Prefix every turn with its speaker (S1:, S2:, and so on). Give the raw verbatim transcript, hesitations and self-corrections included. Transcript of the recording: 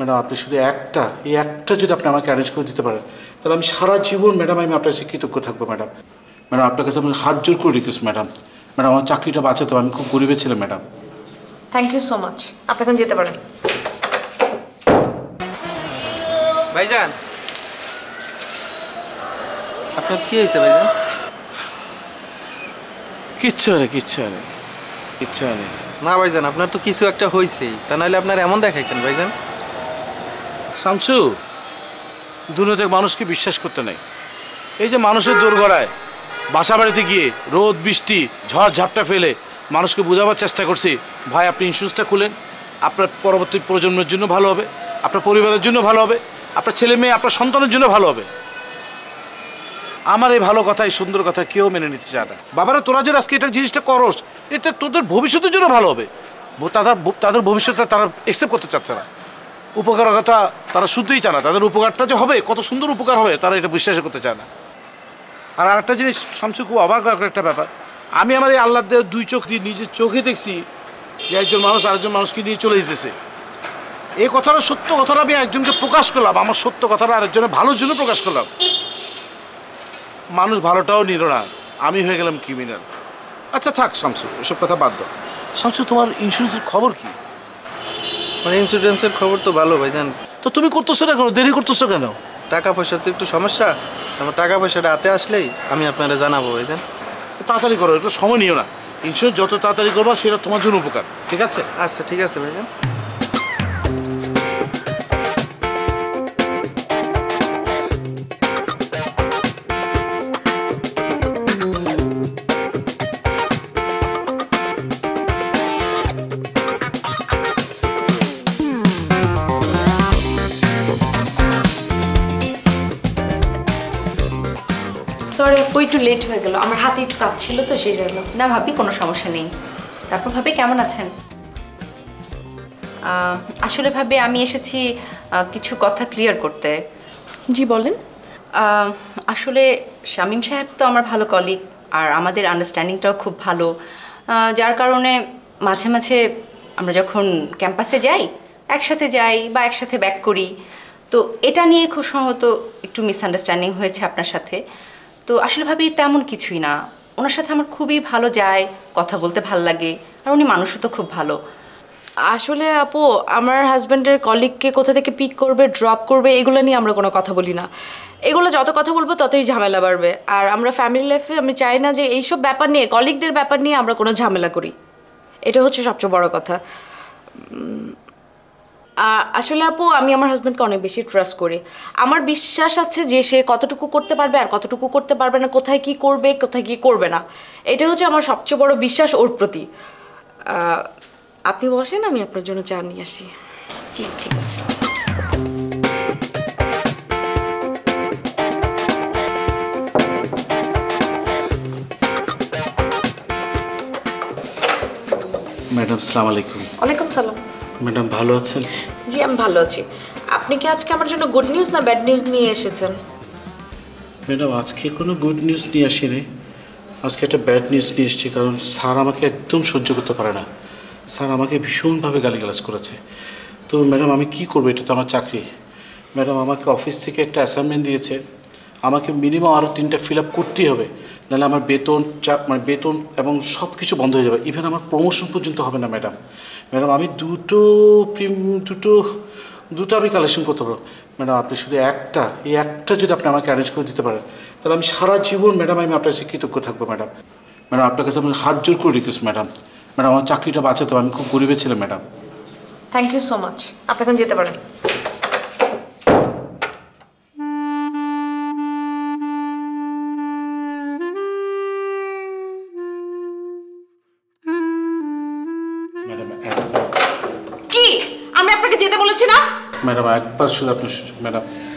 S1: Madam আপনি শুধু একটা এই একটা যদি আপনি আমাকে অ্যারেঞ্জ করে দিতে পারেন তাহলে আমি সারা জীবন ম্যাডাম আমি আপনার কাছে কৃতজ্ঞ থাকবো ম্যাডাম। ম্যাডাম আপনার কাছে আমি হাত জোর করে রিকোয়েস্ট ম্যাডাম, ম্যাডাম আমার চাকরিটা বাঁচাতে আমি খুব গরিবের ছিলাম madam.
S2: Thank you so much, আপনি এখন যেতে পারেন।
S3: ভাইজান আপনার কি হয়েছে ভাইজান?
S1: কিচ্ছু নেই কিচ্ছু নেই কিচ্ছু নেই।
S3: না ভাইজান আপনার তো কিছু একটা হয়েছেই, তা নাহলে আপনার এমন দেখায় কেন ভাইজান?
S1: শামসু, দুনিয়াতে মানুষকে বিশ্বাস করতে নেই। এই যে মানুষের দোরগড়ায় বাসা বাড়িতে গিয়ে রোদ বৃষ্টি ঝড় ঝাপটা ফেলে মানুষকে বোঝাবার চেষ্টা করছি, ভাই আপনি ইন্স্যুরেন্সটা খুলেন, আপনার পরবর্তী প্রজন্মের জন্য ভালো হবে, আপনার পরিবারের জন্য ভালো হবে, আপনার ছেলে মেয়ে আপনার সন্তানের জন্য ভালো হবে। আমার এই ভালো কথা এই সুন্দর কথা কেউ মেনে নিতে চায় না। বাবারা তোরা যে আজকে এটা জিনিসটা করস এটা তোদের ভবিষ্যতের জন্য ভালো হবে, তাদের তাদের ভবিষ্যৎটা তারা অ্যাকসেপ্ট করতে চাচ্ছে না। উপকারের কথা তারা শুনতেই চায় না, তাদের উপকারটা যে হবে কত সুন্দর উপকার হবে তারা এটা বিশ্বাস করতে চায় না। আর আরেকটা জিনিস শামসু, খুব অবাক একটা ব্যাপার, আমি আমার এই আল্লাহ দেওয়ার দুই চোখ দিয়ে নিজের চোখে দেখছি যে একজন মানুষ আরেকজন মানুষকে নিয়ে চলে যেতেছে। এই কথাটা সত্য কথাটা আমি একজনকে প্রকাশ করলাম, আমার সত্য কথাটা আরেকজনের ভালোর জন্য প্রকাশ করলাম। মানুষ ভালোটাও নিল না, আমি হয়ে গেলাম ক্রিমিনাল। আচ্ছা থাক শামসু, এসব কথা বাদ দাও। শামসু তোমার ইন্স্যুরেন্সের খবর কি?
S3: মানে ইন্স্যুরেন্সের খবর তো ভালো ভাইজান।
S1: তো তুমি করতেছো না কেন, দেরি করতেছো কেন?
S3: টাকা পয়সার তো একটু সমস্যা, আমার টাকা পয়সাটা হাতে আসলেই আমি আপনারা জানাবো ভাইজান।
S1: তাড়াতাড়ি করো, একটু সময় নিও না। ইন্স্যুরেন্স যত তাড়াতাড়ি করবা সেটা তোমার জন্য উপকার, ঠিক আছে?
S3: আচ্ছা ঠিক আছে ভাইজান।
S2: সরি আপু, একটু লেট হয়ে গেল, আমার হাতে একটু কাজ ছিল তো সেই জন্য।
S4: না ভাবি কোনো সমস্যা নেই। তারপর ভাবি কেমন আছেন? আসলে ভাবি আমি এসেছি কিছু কথা ক্লিয়ার করতে।
S2: জি বলেন।
S4: আসলে শামীম সাহেব তো আমার ভালো কলিগ, আর আমাদের আন্ডারস্ট্যান্ডিংটাও খুব ভালো, যার কারণে মাঝে মাঝে আমরা যখন ক্যাম্পাসে যাই একসাথে যাই বা একসাথে ব্যাক করি, তো এটা নিয়ে খুব সম্ভবত একটু মিসআন্ডারস্ট্যান্ডিং হয়েছে আপনার সাথে। তো আসলে ভাবি তেমন কিছুই না, ওনার সাথে আমার খুবই ভালো যায়, কথা বলতে ভালো লাগে, আর উনি মানুষও তো খুব ভালো।
S2: আসলে আপু আমার হাজব্যান্ডের কলিগকে কোথা থেকে পিক করবে ড্রপ করবে এগুলো নিয়ে আমরা কোনো কথা বলি না। এগুলো যত কথা বলবো ততই ঝামেলা বাড়বে, আর আমরা ফ্যামিলি লাইফে আমি চাই না যে এইসব ব্যাপার নিয়ে কলিগদের ব্যাপার নিয়ে আমরা কোনো ঝামেলা করি, এটা হচ্ছে সবচেয়ে বড় কথা। আসলে আপু আমি আমার হাজব্যান্ডকে অনেক বেশি ট্রাস্ট করি, আমার বিশ্বাস আছে যে সে কতটুকু করতে পারবে আর কতটুকু করতে পারবে না, কোথায় কি করবে কোথায় কি করবে না, এটা হচ্ছে আমার সবচেয়ে বড় বিশ্বাস ওর প্রতি। আপনি বসেন, আমি আপনার জন্য চা নিয়ে আসি।
S4: জি ঠিক আছে।
S1: ম্যাডাম আসসালামু আলাইকুম।
S2: ওয়ালাইকুম সালাম।
S1: ম্যাডাম ভালো আছেন?
S2: জি আমি ভালো আছি। আপনি কি আজকে আমার জন্য গুড নিউজ না ব্যাড নিউজ নিয়ে এসেছেন?
S1: ম্যাডাম আজকে কোনো গুড নিউজ নিয়ে আসিনি, আজকে একটা ব্যাড নিউজ নিয়ে এসেছি। কারণ স্যার আমাকে একদম সহ্য করতে পারে না, স্যার আমাকে ভীষণভাবে গালিগালাজ করেছে। তো ম্যাডাম আমি কি করবো, এটা তো আমার চাকরি। ম্যাডাম আমাকে অফিস থেকে একটা অ্যাসাইনমেন্ট দিয়েছে, আমাকে মিনিমাম আরও তিনটা ফিল আপ করতেই হবে, নাহলে আমার বেতন মানে বেতন এবং সব কিছু বন্ধ হয়ে যাবে, ইভেন আমার প্রমোশন পর্যন্ত হবে না ম্যাডাম। ম্যাডাম আমি দুটো প্রিম দুটো দুটো আমি কালেকশন করতে পারবো ম্যাডাম। আপনি শুধু একটা এই একটা যদি আপনি আমাকে অ্যারেঞ্জ করে দিতে পারেন তাহলে আমি সারা জীবন ম্যাডাম আমি আপনার কাছে কৃতজ্ঞ থাকবো ম্যাডাম। ম্যাডাম আপনার কাছে আমি হাত জোর করে রিকোয়েস্ট ম্যাডাম, ম্যাডাম আমার চাকরিটা বাঁচাতে আমি খুব গরিবের ছিলাম madam.
S2: Thank you so much, আপনি এখন যেতে পারেন। কি আমি আপনাকে যেতে বলেছি না?
S1: ম্যাডাম একবার শুধু আপনি ম্যাডাম